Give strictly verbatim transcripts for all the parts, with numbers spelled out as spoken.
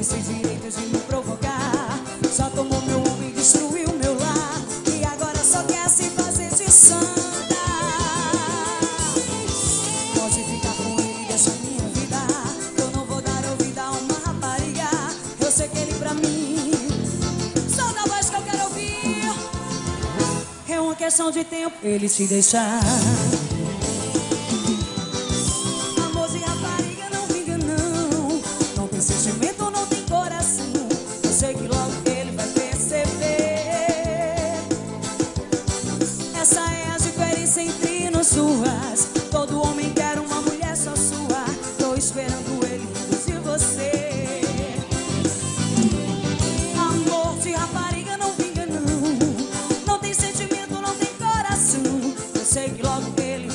esse direito de me provocar. Já tomou meu homem, destruiu meu lar, e agora só quer se fazer de santa. Pode ficar com ele, deixa minha vida. Eu não vou dar ouvido a uma rapariga. Eu sei que ele pra mim só da voz que eu quero ouvir. É uma questão de tempo ele te deixar. Amor de rapariga não vinga não. Não tem sentimento, não tem coração. Eu sei que logo ele vai perceber. Essa é a diferença entre nós duas. Todo homem quer uma mulher só sua. Tô esperando ele seduzir você. Amor de rapariga não vinga não. Não tem sentimento, não tem coração. Eu sei que logo ele.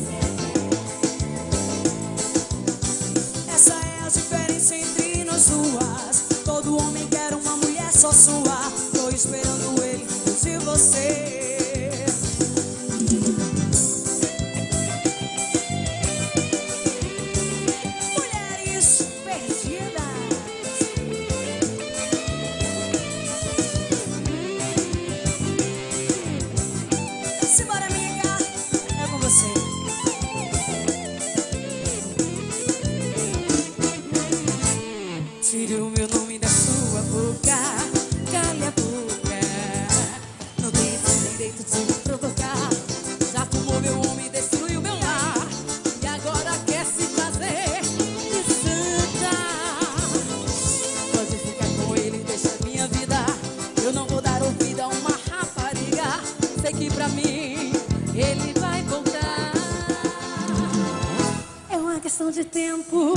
Essa é a diferença entre nós duas. Todo homem quer uma mulher só sua. Tô esperando ele seduzir você. Mulheres perdidas. Simbora, amiga, é com você. Tire o meu nome da sua boca, cale a boca. Não tem esse direito de me provocar. Já tomou meu homem, destruiu meu lar, e agora quer se fazer de santa. Pode ficar com ele, deixa minha vida. Eu não vou dar ouvido a uma rapariga. Sei que pra mim ele vai voltar. É uma questão de tempo.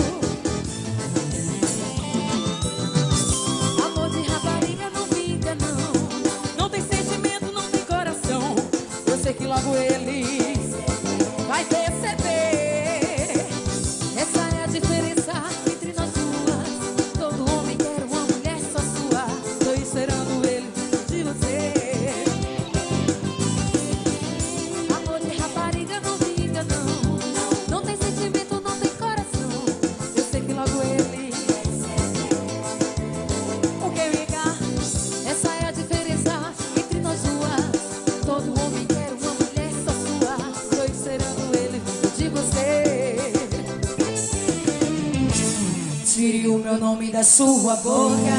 Amor de rapariga não vinga não. Não tem sentimento, não tem coração. Eu sei que logo ele vai perceber. Essa é a diferença entre nós duas. Todo homem quer uma mulher só sua. Tô esperando ele de você. Amor de rapariga não vinga não. Não tem sentimento, não tem coração. Eu sei que logo ele. O que, amiga? Essa é a diferença entre nós duas. Todo homem quer uma mulher só sua. Tô esperando ele de você. Tire o meu nome da sua boca.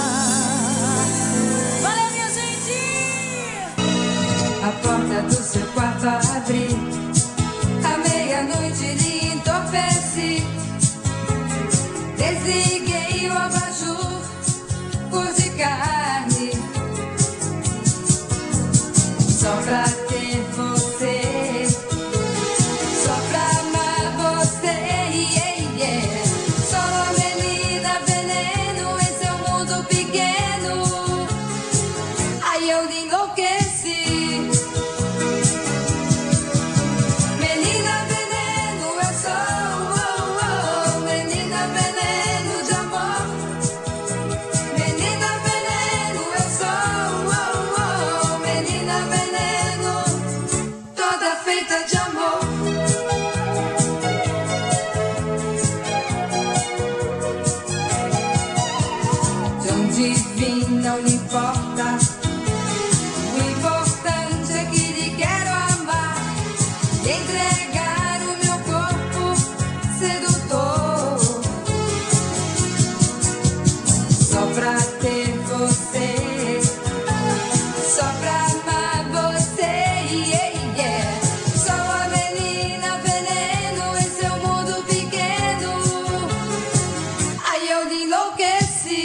Valeu, minha gente! A porta do seu quarto abre, à meia-noite lhe entorpece. Desliguei o abajur, cor de carne, só pra ter você, só pra amar você. Yeah, yeah. Sou a menina veneno em seu mundo pequeno. Aí eu lhe enlouqueci. Menina veneno eu sou, oh, oh. Menina veneno de amor. Menina veneno eu sou, oh, oh. Menina veneno, toda feita de amor. De onde vim não lhe importa. O importante é que lhe quero amar e entregar o meu corpo sedutor, só pra ter você, só pra amar você. Yeah, yeah. Sou a menina veneno em seu mundo pequeno. Aí eu lhe enlouqueci.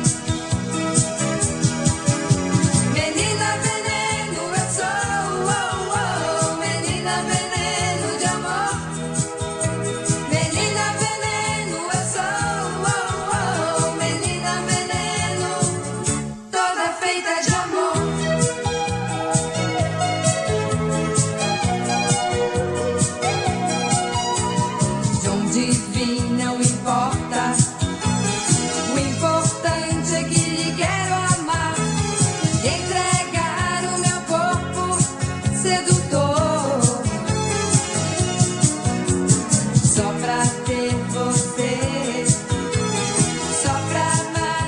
Menina veneno eu sou, oh, oh. Menina veneno de amor. Menina veneno eu sou, oh, oh. Menina veneno, toda feita de amor. De onde vim não importa. O importante é que lhe quero amar e entregar o meu corpo sedutor, só pra ter você, só pra amar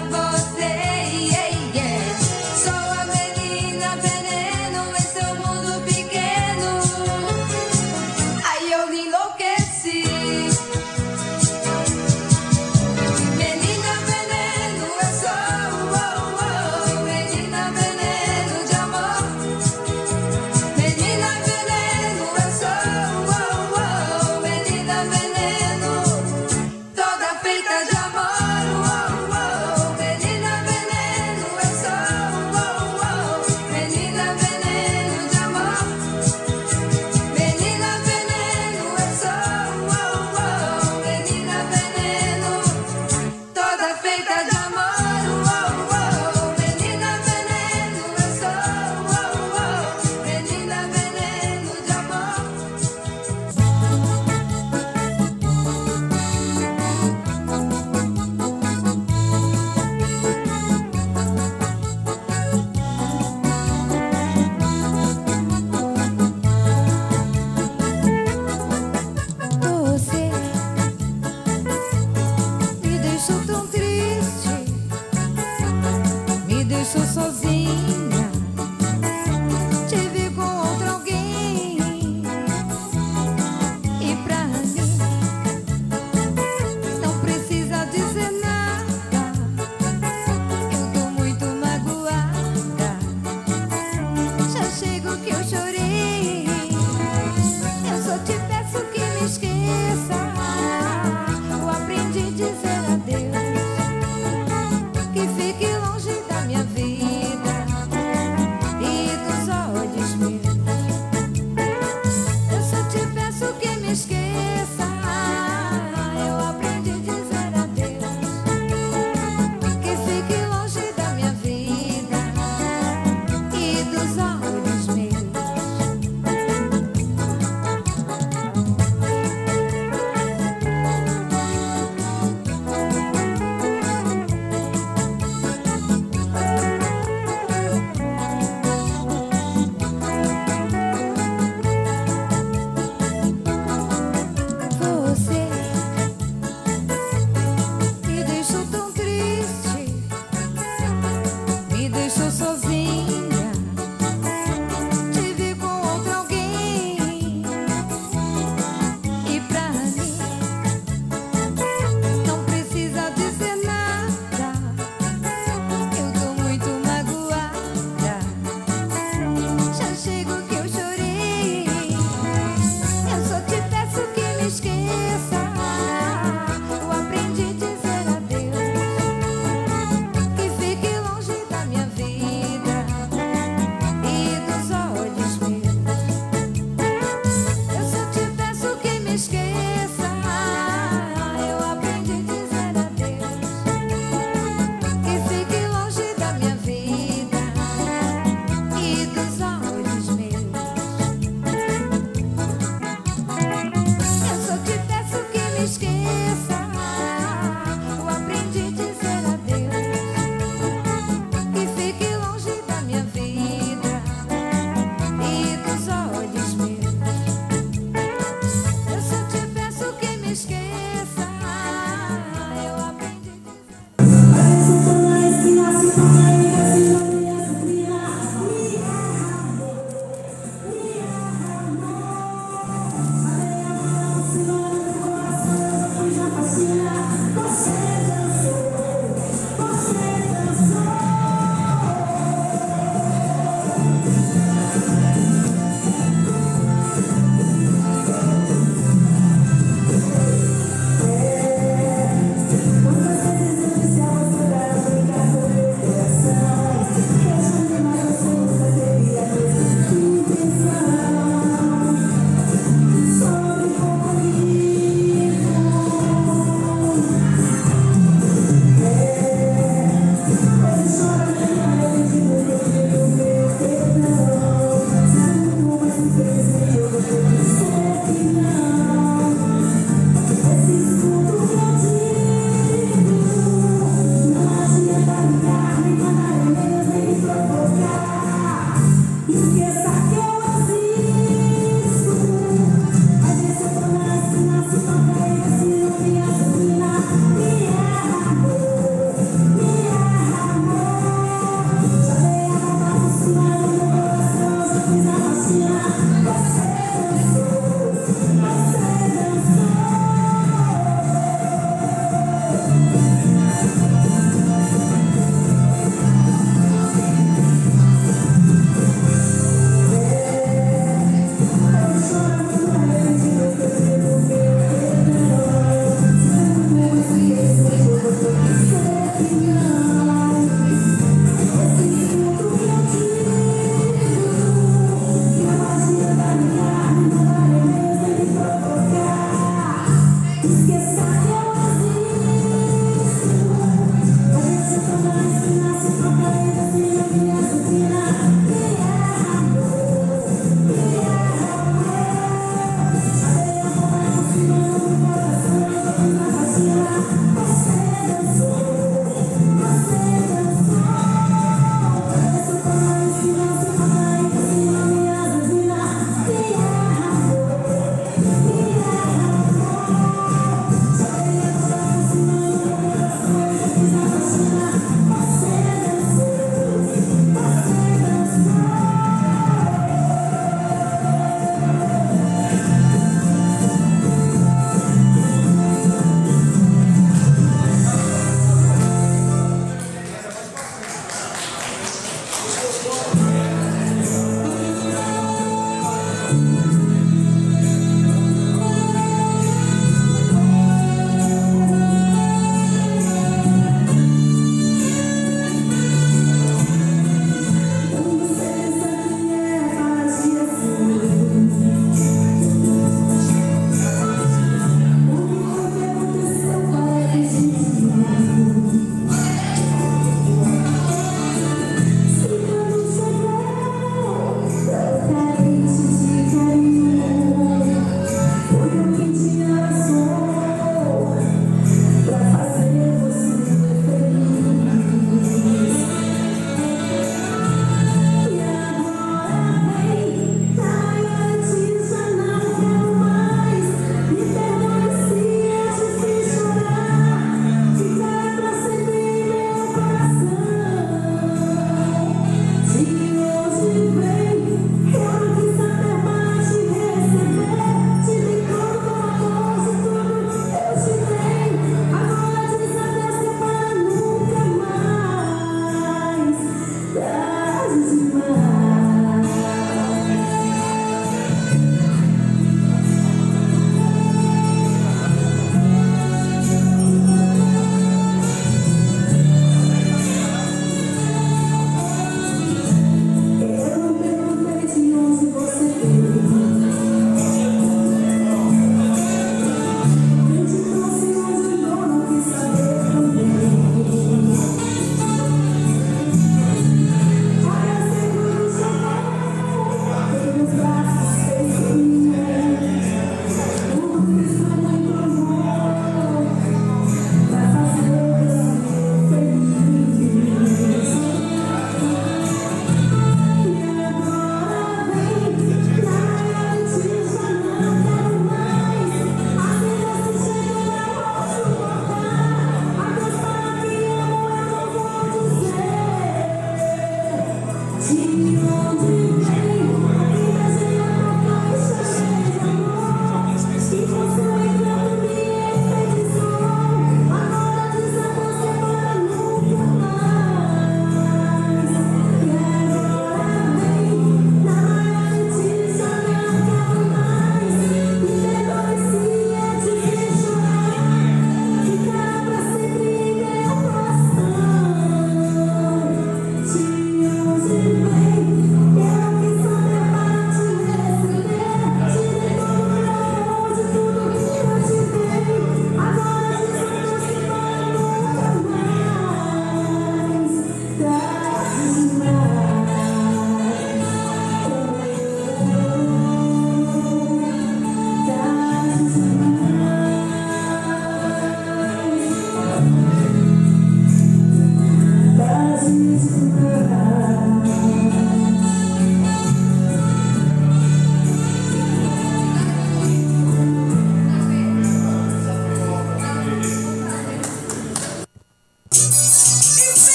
Você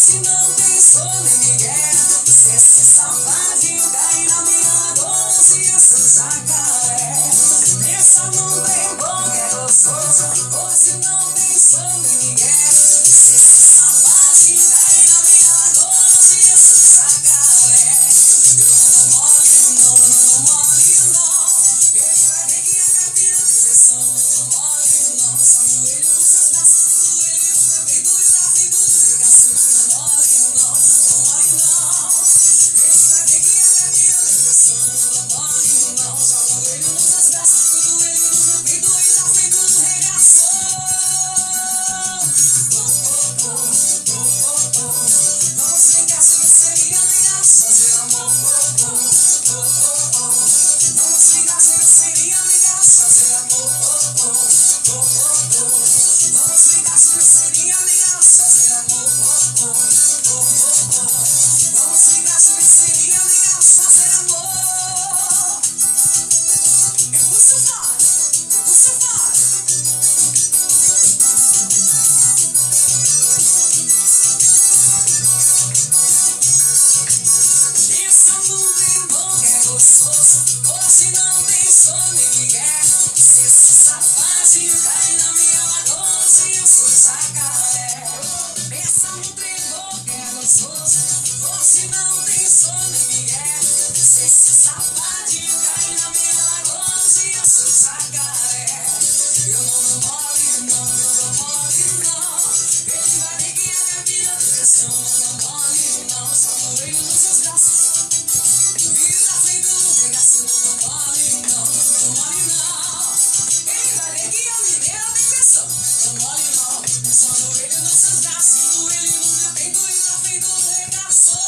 Hoje não tem sono nem ninguém. Se esse safadinho cair na minha doce, eu sou jacaré. Pensa num bem bom que é gostoso. Hoje não tem sono nem ninguém. Se esse safadinho cair na minha doce, eu sou jacaré. Eu não mole não, não mole não. Ele vai ver que a capinha tem pressão. Não mole não, só no olho dos seus braços. No olho do meu peito e na frente do regaço. Não mole não, não mole não. Ele vai ver que a capinha tem pressão. Não mole não, só no olho dos seus braços. No olho do meu peito e na frente do regaço. Oh, oh, oh, oh, oh, oh. Vamos brincar sobre seria legal fazer amor. Oh, oh, oh, oh, oh. Vamos brincar sobre seria legal fazer amor. Oh, oh, oh, oh, oh. Vamos brincar sobre seria legal fazer amor. Oh, oh, oh, oh, oh. Vamos brincar sobre seria legal fazer amor. E puxa o vale, e puxa o vale. Pensa num bem bom que é gostoso. Hoje não tem sono nem ninguém. Se esse safadinho cair na minha lagoa, eu sou jacaré. Pensa num bem bom que é gostoso. Hoje não tem sono nem ninguém. Se esse safadinho cair na minha lagoa, eu sou jacaré. Eu não dou mole não, eu não mole não. Ele vai ver que a minha vida tem pressão. Não dou mole não, só no meio dos seus braços. E na frente do regaço. Não dou mole não, não mole não. Ele vai ver que a mineira tem pressão. Não mole não, só no meio dos seus braços. No ele no meu peito e na frente do regaço.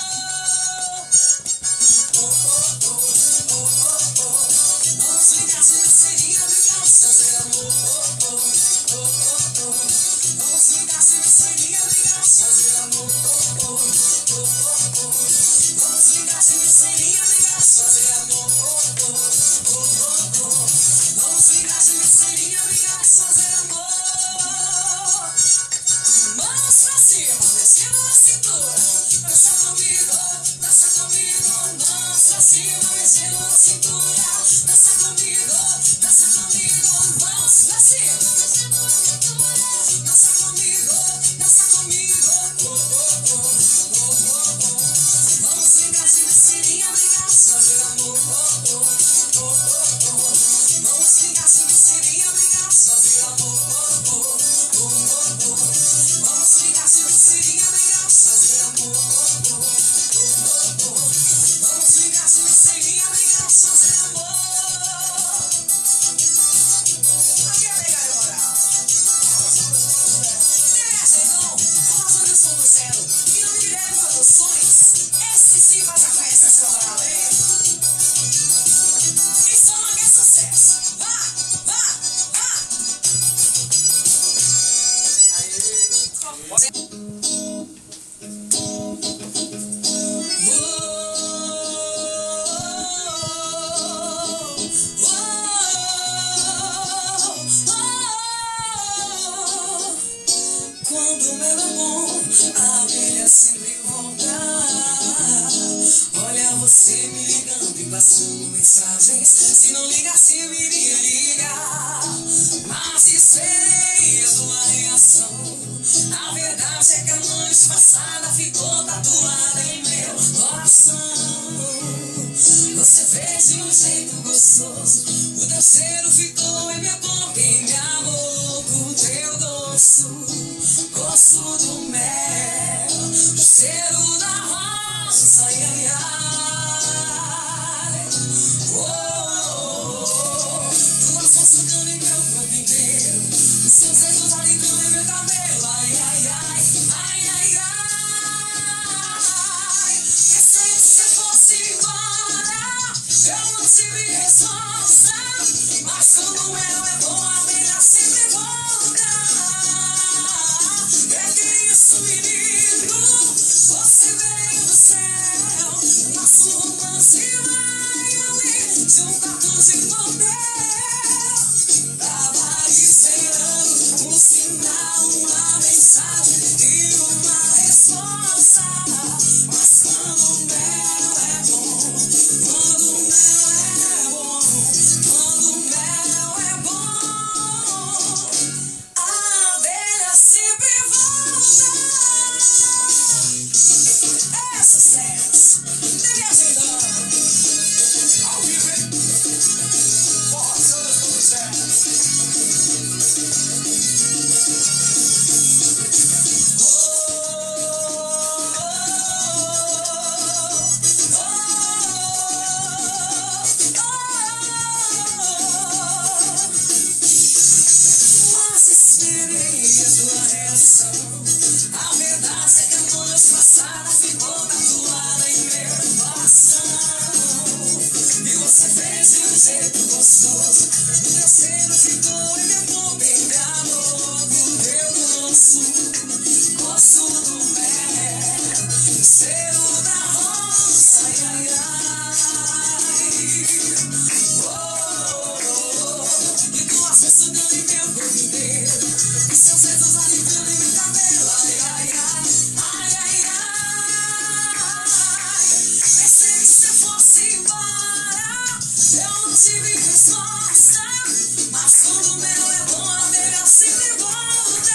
Oh, oh, oh, oh, oh, oh. Vamos brincar sobre seria legal fazer amor. Oh, oh, oh, oh, oh. Vamos brincar sobre seria legal fazer amor. Oh, oh, oh, oh, oh. Vamos brincar sobre seria legal fazer amor. Oh, oh, oh, oh, oh. Vamos brincar sobre seria legal fazer amor. Mãos pra cima, descendo a cintura. Dança comigo, dança comigo. Mãos pra cima, descendo a cintura. Dança comigo, dança comigo. Mãos pra cima, descendo a cintura. Dança comigo, dança comigo. Oh, oh, oh, oh, oh, oh. Vamos brincar sobre seria legal fazer amor. Oh, oh, oh, oh, oh. Vamos brincar sobre seria legal fazer amor. Oh, oh, oh, oh, oh. Vamos brincar sobre seria legal fazer amor. Oh, oh, oh, oh, oh. Vamos brincar sobre seria legal fazer amor. Aqui é legal e moral. Interessa não, formação de som do zero. E não me deve produções. Esse sim vai já conhece essa moral, hein? E só não quer sucesso. Vá, vá, vá. Quando o meu é bom, a abelha sempre volta. Olha você me ligando e passando mensagens. Se não ligasse eu iria ligar, mas esperei a tua reação. A verdade é que a noite passada ficou tatuada em meu coração. Você fez de um jeito gostoso. O teu cheiro ficou em meu corpo, em minha boca. O teu doce gosto do mel, o cheiro da rosa, ai, ai, ai. Oh, oh, oh. Tuas mãos tocando em meu corpo inteiro, os seus dedos alegrando em meu cabelo, ai, ai, ai, ai, ai, ai. Pensei que se fosse embora, eu não tive resposta, mas quando o mel é bom, a abelha sempre volta. É que isso, menino, você veio do céu. Nosso romance vai além de um quarto de motel. Tava esperando um sinal, uma mensagem e uma resposta. passou. O terceiro ficou e levou bem de amor. Eu gosto, gosto do mel, o cheiro da roça, ai, ai, ai. Oh, oh, oh. E tuas mãos tocando em meu corpo inteiro, e seus dedos aliviando em meu cabelo, ai, ai, ai, ai, ai, ai. Pensei que se fosse embora, eu não tive resposta, mas quando o mel é bom, a abelha sempre volta.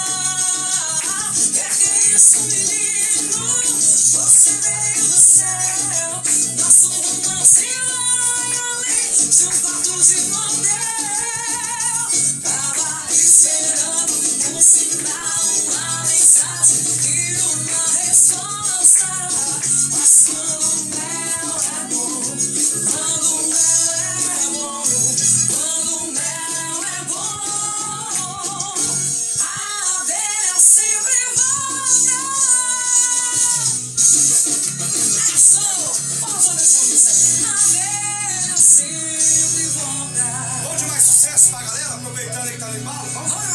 Que que é isso, menino? Você veio do céu, nosso romance vai além de um quarto de motel. Tava esperando um sinal, uma mensagem e uma resposta, mas quando o mel é bom, quando o mel é bom, quando o mel é bom, a abelha sempre volta. Isso, vamos fazer isso, a abelha sempre volta. Bom demais, sucesso pra galera, aproveitando que tá no embalo. Vamos lá.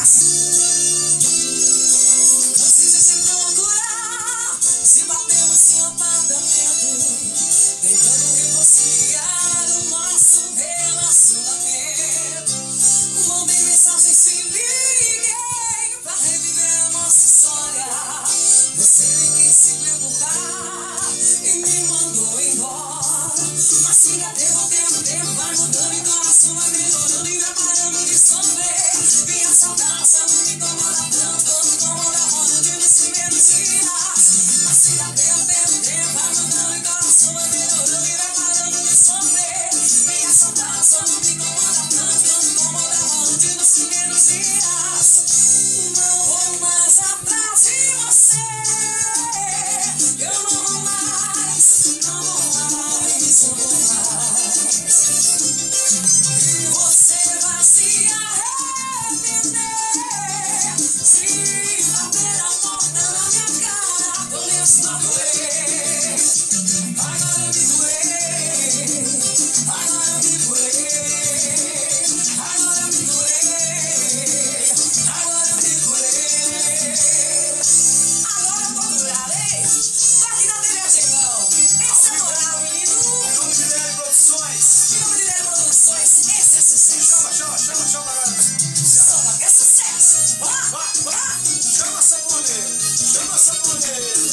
Antes de se procurar, se bateu no seu apartamento, tentando reconciliar o nosso relacionamento. Mandei mensagem, se liguei pra reviver a nossa história. Você nem quis se preocupar e me mandou embora. Mas filha, tempo, tempo, tempo vai mudando e coração vai melhorando e vai parando de sofrer. Minha saudade só não me incomoda tanto quanto incomoda rolando nos primeiros dias. Mas filha, tempo, tempo, tempo vai mudando e coração vai melhorando e vai parando de sofrer. Minha saudade só não me incomoda tanto quanto incomoda rolando nos primeiros dias. Não vou mais atrás de você, eu não vou mais, não vou mais, não vou mais. E você vai se arrepender se bater a porta na minha cara. Começo a doer, agora me doer, agora me doer, agora me doer, agora me doer. Agora eu tô curado, hein? Toque na trilha, chegão. Esse é moral, menino. Em nome de Deli Produções. Em nome de Deli Produções, esse é sucesso. Chama, chama, chama, chama, galera. Samba que é sucesso. Vá, Vá, vá. Chama Saponeiro, chama Saponeiro.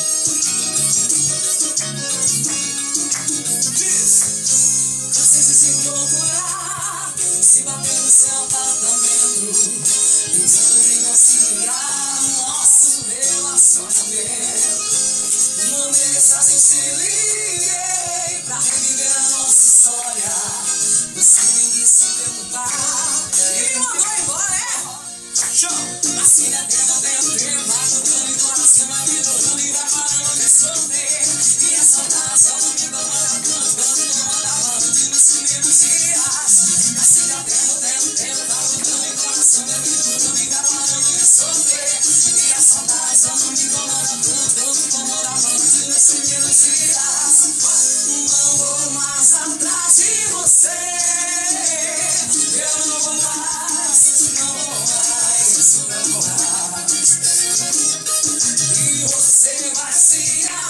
Diz. Antes de se procurar, se bater no seu apartamento, tentando reconciliar o nosso relacionamento. Mandei mensagem, se liguei pra reviver a nossa história. Você nem quis se preocupar e me mandou embora, é? Chama. Mas filha, tempo, tempo, tempo vai mudando e coração vai melhorando e vai parando de sofrer. E a saudade só não me incomoda tanto quanto incomodava antes nos primeiros dias. Mas filha, tempo, tempo, tempo vai mudando e coração vai melhorando e vai parando de sofrer. E a saudade só não me incomoda tanto quanto incomodava antes nos primeiros dias. Não vou mais atrás de você, eu não vou mais, não vou mais, não vou mais. E você vai se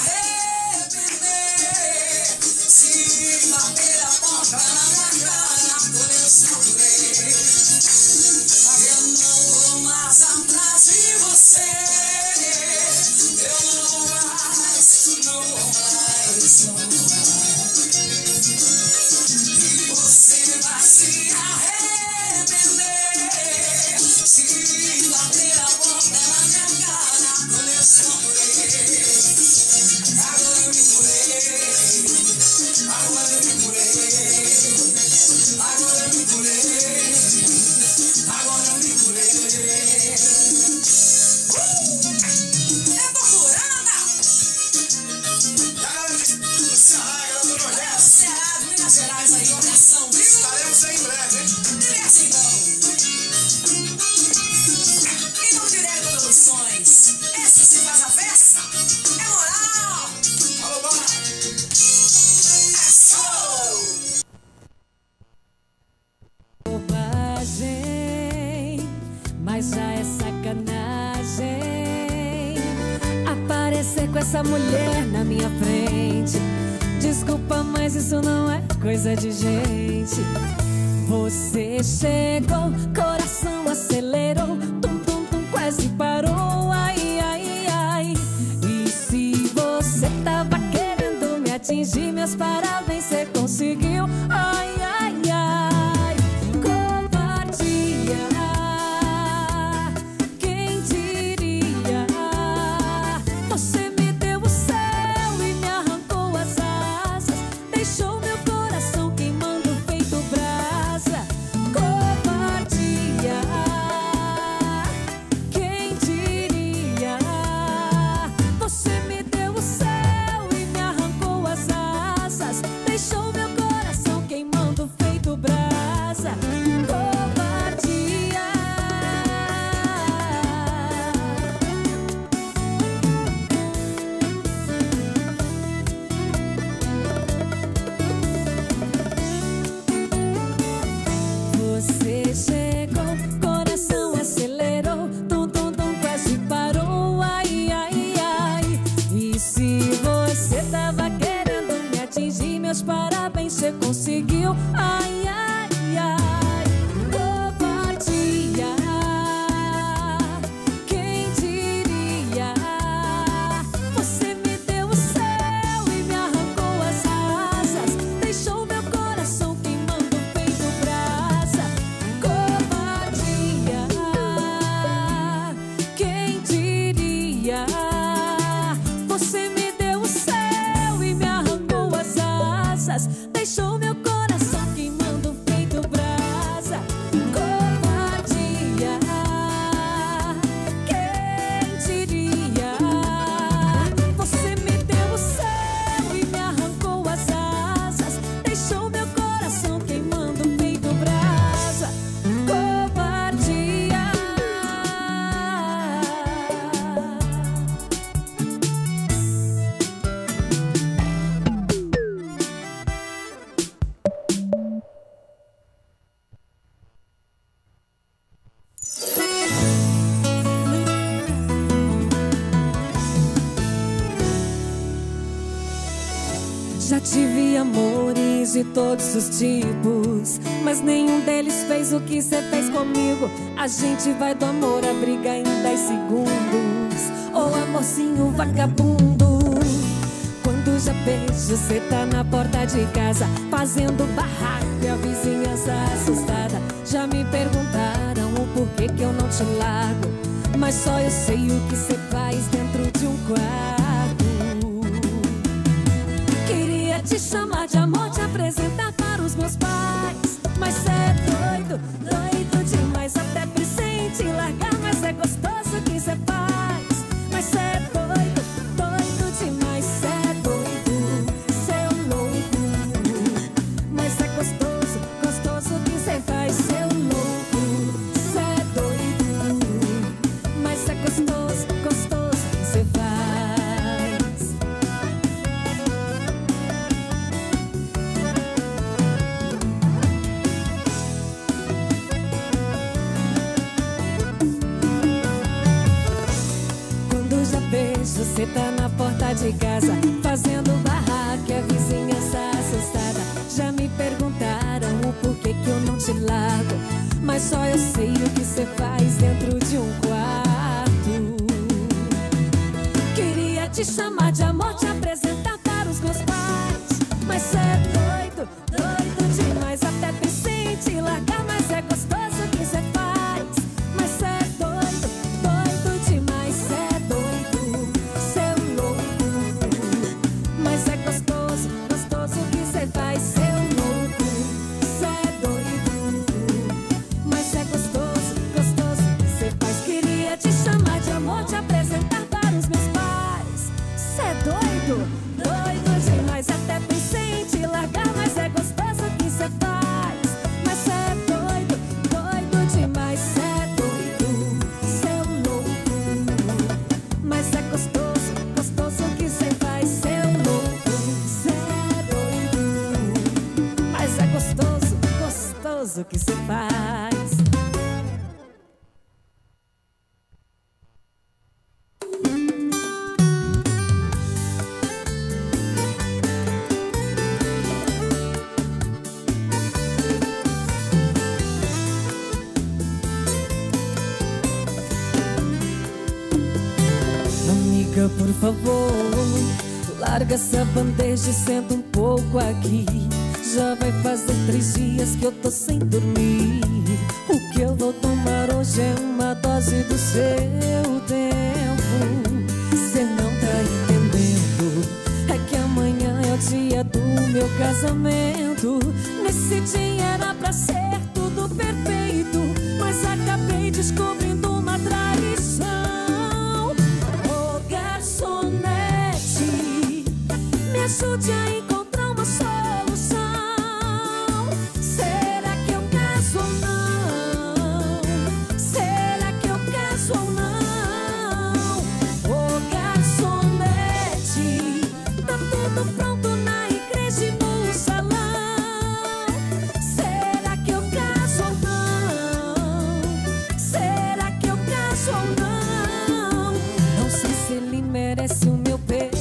arrepender se bater a porta na minha cara quando eu sofrer. Eu não vou mais atrás de você, eu não vou mais, não vou mais, não vou mais. E você mas já é sacanagem aparecer com essa mulher na minha frente. Desculpa, mas isso não é coisa de gente. Você chegou, coração acelerou, tum, tum, tum, quase parou, ai, ai, ai. E se você tava querendo me atingir, meus parabéns, você conseguiu, ai, ai, ai. Covardia, quem diria? Você me deu o céu e me arrancou as asas, deixou meu coração queimando feito brasa. Covardia, quem diria? Você me deu o céu e me arrancou as asas, deixou meu coração queimando feito brasa. Covardia. Você chegou, coração acelerou, tum, tum, tum, quase parou, ai, ai, ai. E se você tava querendo me atingir, meus parabéns, você conseguiu, ai, ai, ai. Covardia, quem diria? Você me deu o céu e me arrancou as asas, deixou meu coração queimando feito brasa. Covardia, quem diria? Você me deu o céu e me arrancou as asas, deixou meu coração queimando feito brasa. Covardia, quem diria? Você me deu o céu e me arrancou as asas, deixou meu coração queimando feito brasa. Covardia. Já tive amores de todos os tipos, mas nenhum deles fez o que cê fez comigo. A gente vai do amor à briga em dez segundos, ô amorzinho vagabundo. Quando já beijo, cê tá na porta de casa, fazendo barraco e a vizinhança assustada. Já me perguntaram o porquê que eu não te largo, mas só eu sei o que cê faz dentro de um quarto. Queria te chamar de amor, te apresentar para os meus pais, mas cê é doido, doido demais. Até presente em largar, mas é gostoso o que cê faz. Mas cê é doido, doido demais. Cê é doido, cê é um louco, mas é gostoso, gostoso o que cê faz. Cê é um louco, cê é doido, mas é gostoso, gostoso o que cê faz. Você tá na porta de casa, fazendo barraco e a vizinhança assustada. Já me perguntaram o porquê que eu não te largo, mas só eu sei o que você faz dentro de um quarto. Queria te chamar de amor, te apresentar para os meus pais, mas cê é doido, doido demais. Até pensei em te largar, mas é gostoso o que cê faz. Mas cê é doido, doido demais. Cê é doido, cê é um louco, mas é gostoso, gostoso o que cê faz. Cê é um louco, cê é doido, mas é gostoso, gostoso o que Fica, por favor, larga essa bandeja e senta um pouco aqui. Já vai fazer três dias que eu tô sem dormir. O que eu vou tomar hoje é uma dose do seu tempo. Cê não tá entendendo, é que amanhã é o dia do meu casamento. Nesse dia era pra ser tudo perfeito, mas acabei descobrindo uma traição. Ô garçonete, me ajude a encontrar uma solução. Será que eu caso ou não? Será que eu caso ou não? Ô garçonete, tá tudo pronto na igreja e no salão. Será que eu caso ou não? Será que eu caso ou não? Não sei se ele merece o meu perdão.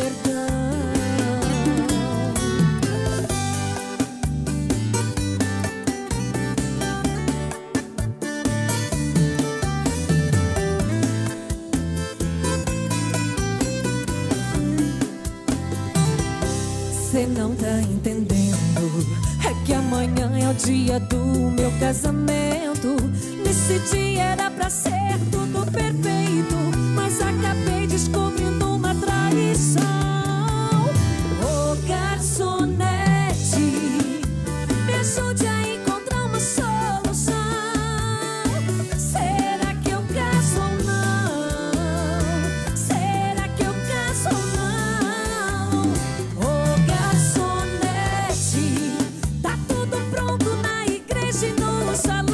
Cê não tá entendendo, é que amanhã é o dia do meu casamento. Nesse dia era pra ser tudo perfeito, mas acabei descobrindo uma traição. Ô garçonete, me ajude a encontrar uma solução. Será que eu caso ou não? Será que eu caso ou não? Ô garçonete, tá tudo pronto na igreja e no salão.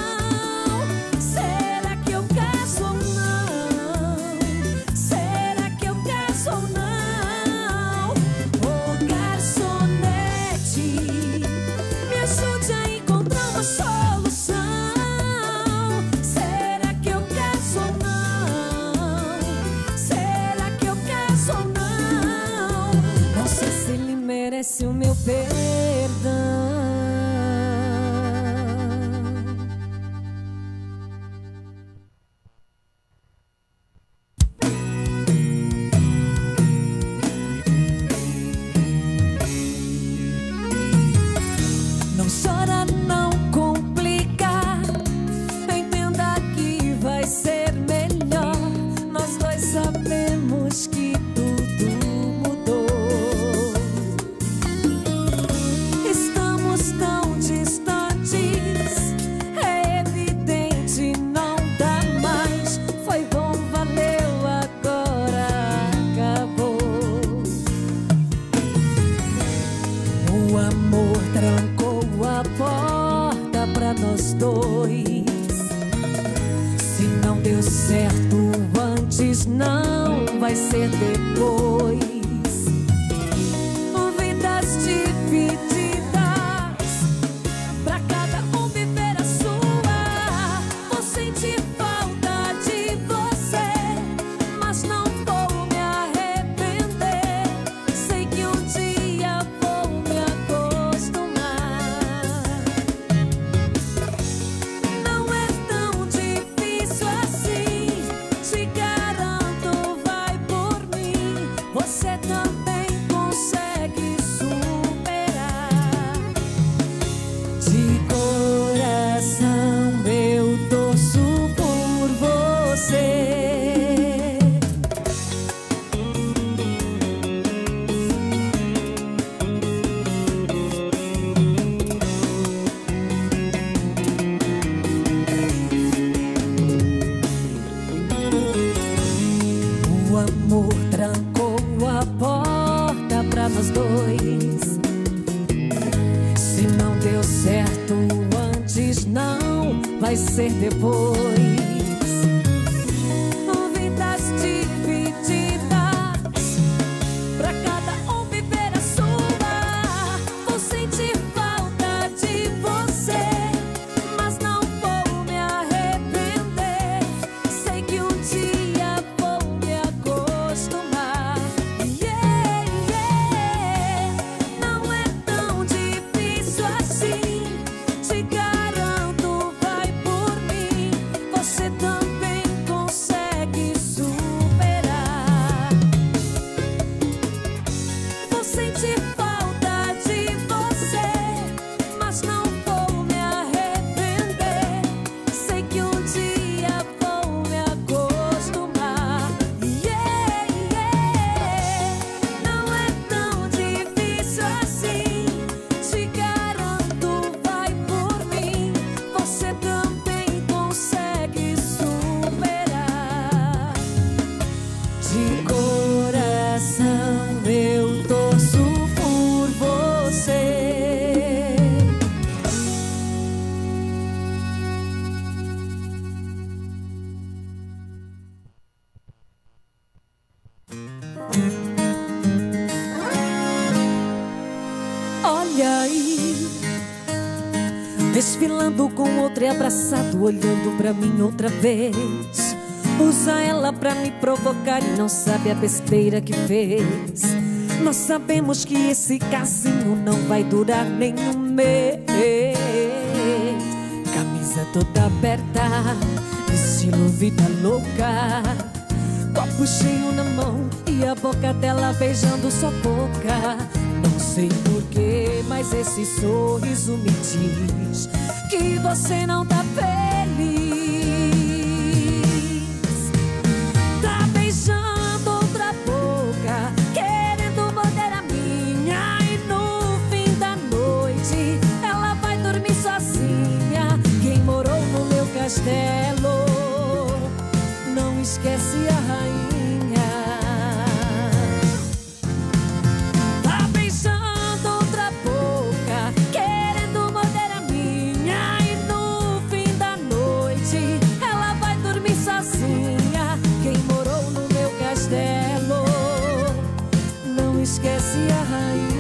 Será que eu caso ou não? Será que eu caso ou não? Ô garçonete, me ajude a encontrar uma solução. Será que eu caso ou não? Será que eu caso ou não? Não sei se ele merece o meu perdão. Não chora, não complica. Entenda que vai ser melhor. Nós dois sabemos que tudo mudou. Estamos tão distantes, é evidente, não dá mais. Foi bom, valeu, agora acabou. O amor trancou a porta pra nós dois. Se não deu certo antes, não vai ser depois. Vidas divididas, pra cada um viver a sua. Vou sentir falta de você, mas não vou me arrepender. Sei que um dia vou me acostumar. Não é tão difícil assim, te garanto, vai por mim. Você beijando com outra e abraçado, olhando pra mim outra vez. Usa ela pra me provocar e não sabe a besteira que fez. Nós sabemos que esse casinho não vai durar nem um mês. Camisa toda aberta, estilo vida louca, copo cheio na mão e a boca dela beijando sua boca. Não sei porquê, mas esse sorriso me diz que você não tá feliz. Tá beijando outra boca, querendo morder a minha, e no fim da noite ela vai dormir sozinha. Quem morou no meu castelo não esquece a rainha. Tá beijando outra boca, querendo morder a minha, e no fim da noite ela vai dormir sozinha. Quem morou no meu castelo não esquece a rainha.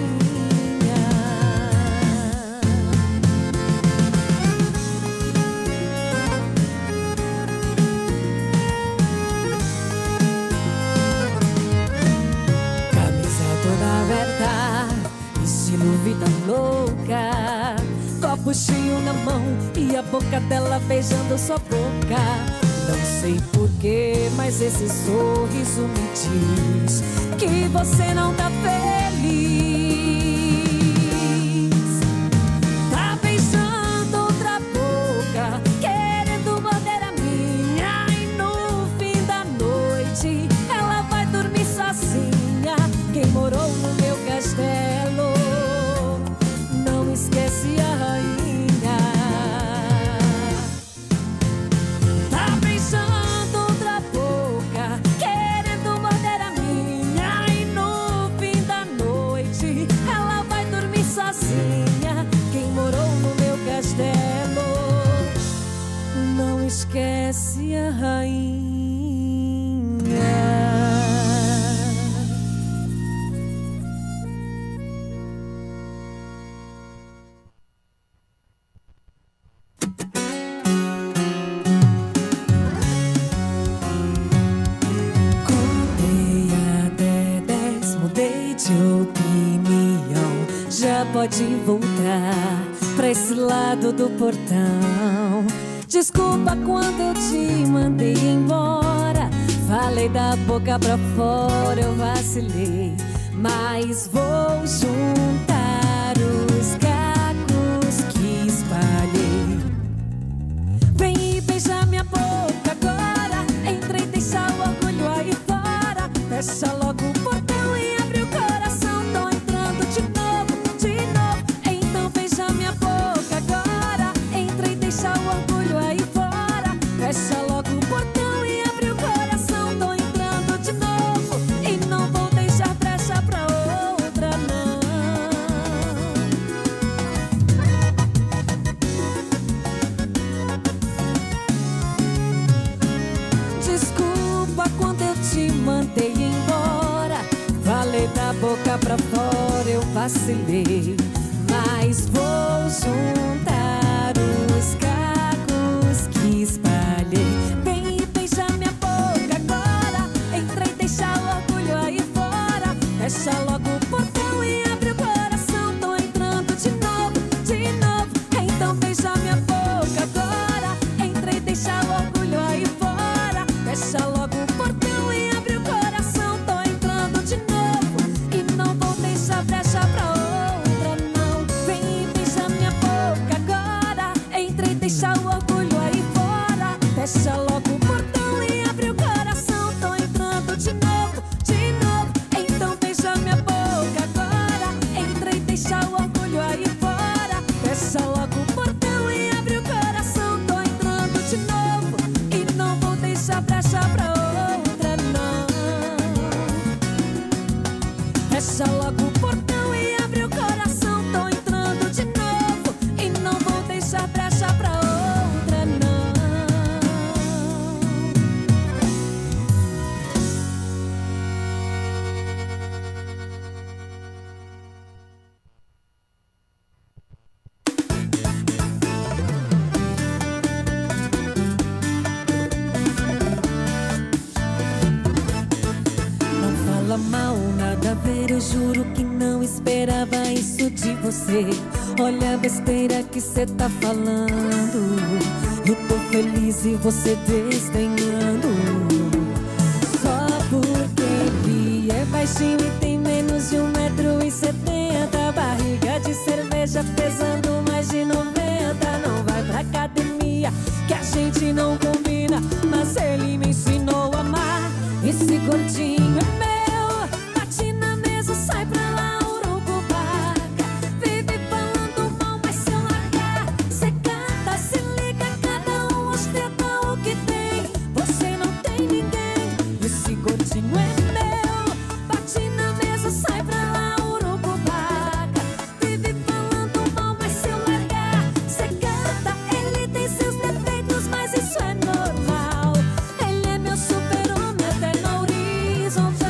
Estilo vida louca, copo cheio na mão e a boca dela beijando sua boca. Não sei porquê, mas esse sorriso me diz que você não tá feliz. Tá beijando outra boca, querendo morder a minha, e no fim da noite ela vai dormir sozinha. Quem morou no meu castelo não esquece a rainha. Tá beijando outra boca, querendo morder a minha, e no fim da noite ela vai dormir sozinha. Quem morou no meu castelo não esquece a rainha. Pode voltar pra esse lado do portão. Desculpa quando eu te mandei embora. Falei da boca pra fora, eu vacilei, mas vou juntar os cacos que espalhei. Vem e beija minha boca agora. Entra e deixa o orgulho aí fora. Fecha logo o portão e abre o coração. Tô entrando de novo. Então beija minha boca agora. Entra e deixa o orgulho aí fora. Fecha logo o portão e abre o coração. Tô entrando de novo e não vou deixar brecha pra outra, não. Desculpa quando eu te mandei embora. Falei da boca pra fora, eu vacilei, mas vou juntar os cacos que espalhei. Vem e beija minha boca agora. Entra e deixa o orgulho aí fora. Fecha logo o portão e abre o coração. Tô entrando de novo, de novo. Então beija minha boca agora. Entra e deixa o orgulho aí fora. Fecha logo o portão e abre o coração. Tô entrando de novo e não vou deixar brecha pra outra, não. Vem e beija minha boca agora. juro que não esperava isso de você. Olha a besteira que cê tá falando. Eu tô feliz e você desdenhando. Só porque ele é baixinho e tem menos de um metro e setenta. Barriga de cerveja pesando mais de noventa. Não vai pra academia que a gente não combina, mas ele me ensinou a amar. Esse gordinho é meu, bate na mesa, sai pra lá, urucubaca. Vive falando mal, mas se eu largar, cê canta, se liga, cada um ostenta o que tem. Você não tem ninguém. Esse gordinho é meu, bate na mesa, sai pra lá, urucubaca. Vive falando mal, mas se eu largar, cê canta. Ele tem seus defeitos, mas isso é normal. Ele é meu super-homem até na horizontal.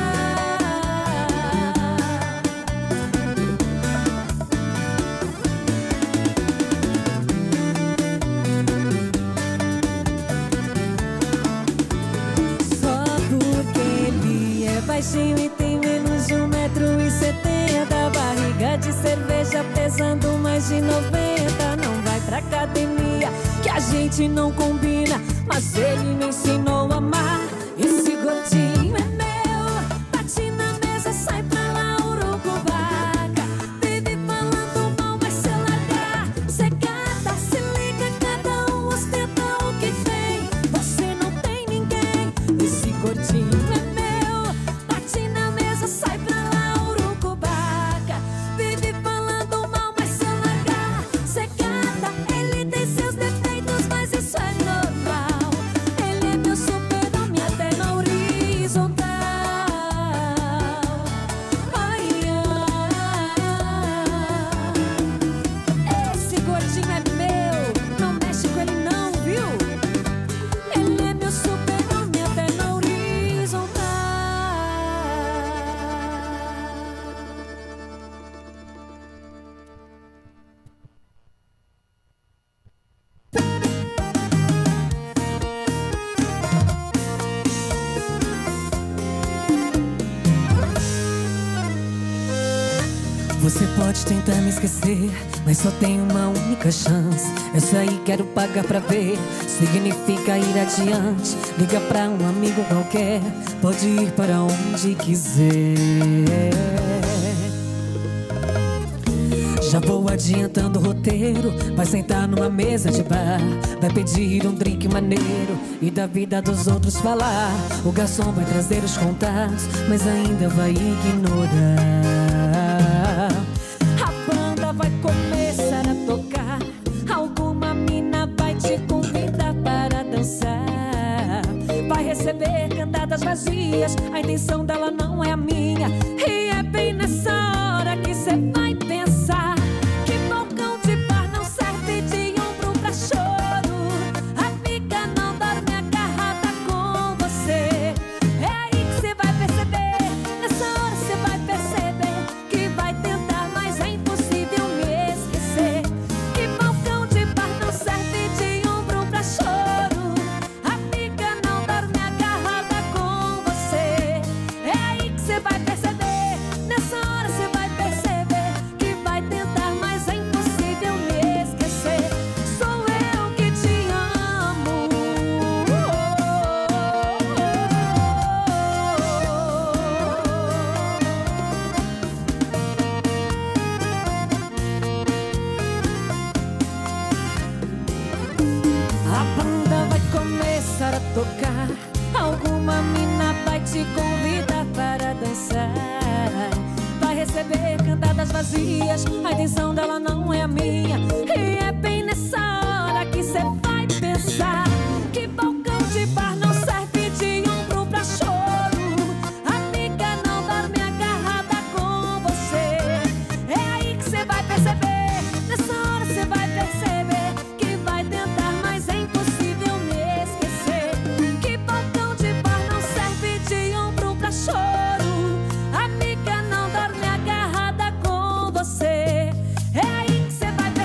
Só porque ele é baixinho e tem menos de um metro e setenta. Barriga de cerveja pesando mais de noventa. Não vai pra academia que a gente não combina, mas ele me ensinou a amar. Esse gordinho é meu, bate na mesa, sai pra lá, urucubaca. Vive falando mal, mas se eu largar, cê cata, se liga, cada um ostenta o que tem. Você não tem ninguém. Esse gordinho é meu, bate na mesa, sai pra lá, urucubaca. Vive falando mal, mas se eu largar, cê cata. Ele tem seus defeitos, mas isso é normal. Ele é meu super-homem até na horizontal. Ai, ai. Esse gordinho é meu, não mexe com ele não, viu? Ele é meu super-homem até na horizontal. Você pode tentar me esquecer, mas só tem uma única chance. Essa aí quero pagar pra ver, significa ir adiante. Liga pra um amigo qualquer, pode ir para onde quiser. Já vou adiantando o roteiro, vai sentar numa mesa de bar, vai pedir um drink maneiro e da vida dos outros falar. O garçom vai trazer os contatos, mas ainda vai ignorar. A banda vai começar a tocar, alguma mina vai te convidar para dançar. Vai receber cantadas vazias, a intenção dela não é a minha. E é bem nessa hora que cê vai pensar que balcão de bar não serve de ombro pra choro. Amiga, não dorme agarrada com você. É aí que cê vai perceber, nessa hora cê vai perceber que vai tentar, mas é impossível me esquecer. Que balcão de bar não serve de ombro pra choro. Amiga, não dorme agarrada com você. É aí que cê vai perceber, nessa hora cê vai perceber que vai tentar, mas é impossível me esquecer. Sou eu que te amo. A banda vai começar a tocar, alguma mina vai te convidar para dançar. Vai receber cantadas vazias, a intenção dela não é a minha. E é bem nessa hora que cê vai pensar que balcão de bar não serve de ombro pra choro. Amiga, não dorme agarrada com você. É aí que cê vai perceber, nessa hora cê vai perceber que vai tentar, mas é impossível me esquecer. Que balcão de bar não serve de ombro pra choro. Amiga, não dorme agarrada com você. É aí que cê vai perceber.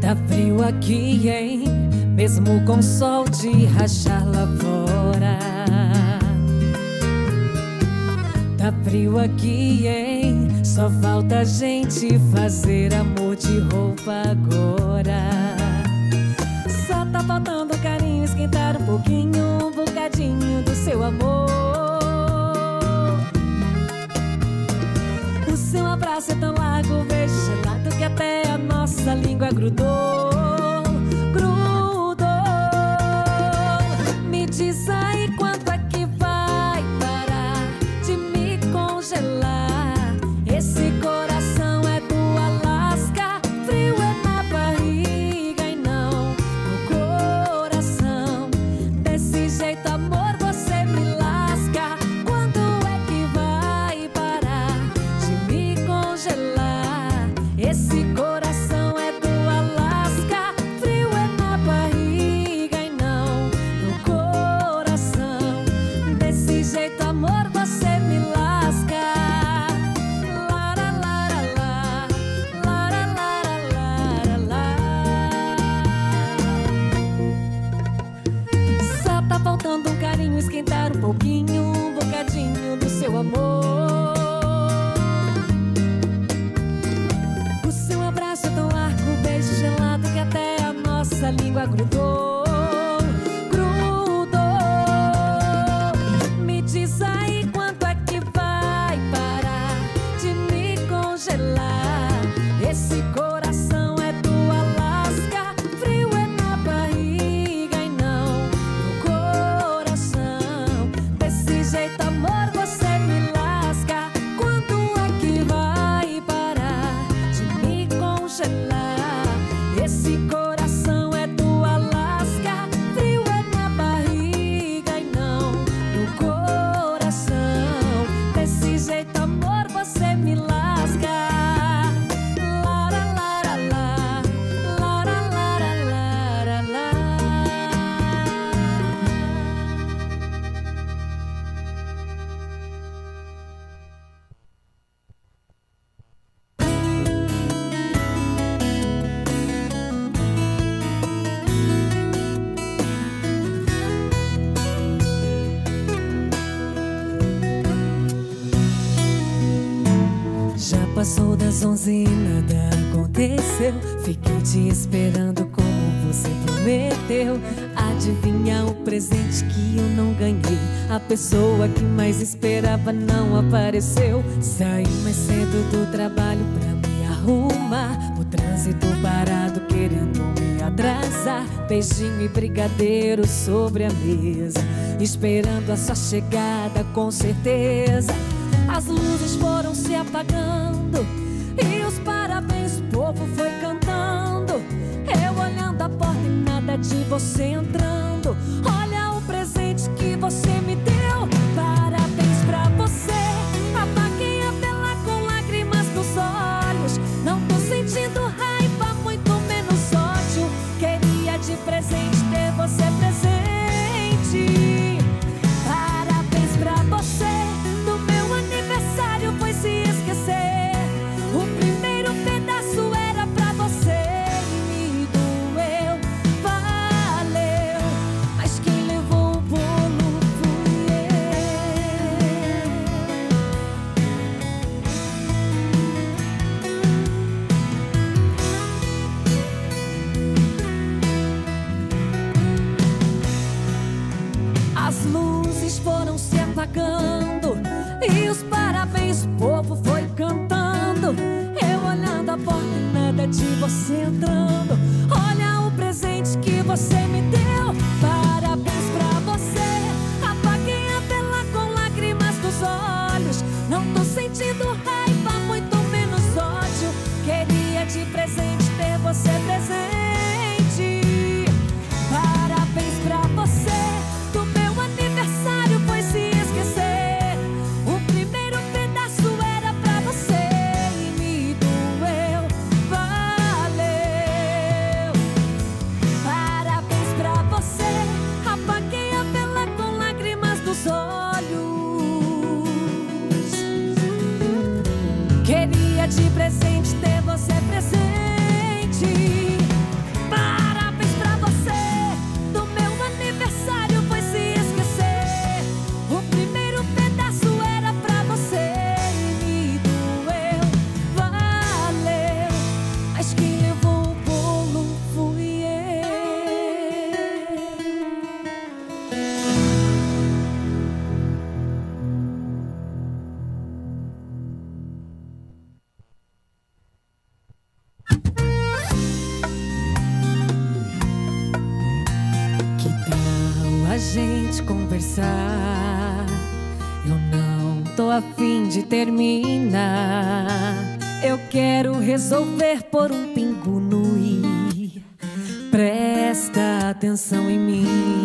Tá frio aqui, hein? Mesmo com sol de rachar lá fora. Tá frio aqui, hein? Só falta a gente fazer amor de roupa agora. Só tá faltando carinho, esquentar um pouquinho, um bocadinho do seu amor. O seu abraço é tão largo, beijo gelado que até a nossa língua grudou. Grudou. Me diz aí quanto é que vai parar de me congelar. Esse coração é do Alasca, frio é na barriga e não no coração. Desse jeito, amor, você me lasca. Quando é que vai parar de me congelar? Esse coração é do Alasca, frio é na barriga e não no coração. Desse jeito, amor, você me lasca. Lara, lara, lá. Lara, lara, lara, lá. Só tá faltando um carinho, esquentar um pouquinho, um bocadinho do seu amor. O seu abraço é tão largo, beijo gelado que até a nossa língua grudou. Grudou. Me diz aí quanto é que vai parar de me congelar. Esse coração é do Alasca, frio é na barriga e não no coração. Desse jeito, amor, você me lasca. Quando é que vai parar de me congelar? Esse coração é do Alasca, frio é na barriga e não no coração. Desse jeito, amor, você me lasca. Lara, lara, lá. Lara, lara, lara, lá. Já passou das onze e nada aconteceu. Fiquei te esperando como você prometeu. Adivinha o presente que eu não ganhei? A pessoa que mais esperava não apareceu. Saí mais cedo do trabalho pra me arrumar. O trânsito parado querendo me atrasar. Beijinho e brigadeiro sobre a mesa, esperando a sua chegada com certeza. As luzes foram se apagando e os parabéns o povo foi cantando. Eu olhando a porta e nada de você entrando. Olha o presente que você me deu. Parabéns pra você. Apaguei a tela com lágrimas nos olhos. Não tô sentindo raiva, muito menos ódio. Queria de presente ter você presente. Parabéns pra você. Do meu aniversário foi se esquecer. O primeiro pedaço era pra você e me doeu. Valeu, mas quem levou o bolo fui eu. As luzes foram se apagando e os parabéns o povo foi cantando. Eu olhando a porta e nada de você entrando. Olha o presente que você me deu. Parabéns pra você. Apaguei a tela com lágrimas nos olhos. Não tô sentindo raiva, muito menos ódio. Queria de presente ter você presente. Parabéns pra você. Do meu aniversário foi se esquecer. O primeiro pedaço era pra você e me doeu. Valeu. gente conversar. Eu não tô a fim de terminar. Eu quero resolver por um pingo no i. Presta atenção em mim.